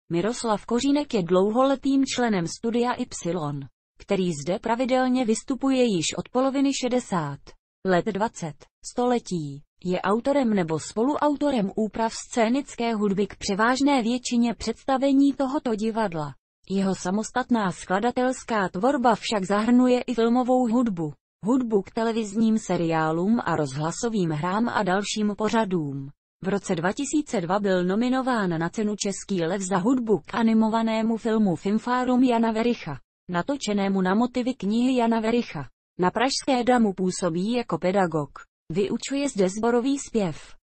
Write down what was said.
Miroslav Kořínek je dlouholetým členem Studia Y, který zde pravidelně vystupuje již od poloviny 60. let 20. století. Je autorem nebo spoluautorem úprav scénické hudby k převážné většině představení tohoto divadla. Jeho samostatná skladatelská tvorba však zahrnuje i filmovou hudbu, hudbu k televizním seriálům a rozhlasovým hrám a dalším pořadům. V roce 2002 byl nominován na cenu Český lev za hudbu k animovanému filmu Fimfárum Jana Vericha, natočenému na motivy knihy Jana Vericha. Na Pražské Damu působí jako pedagog. Vyučuje zde sborový zpěv.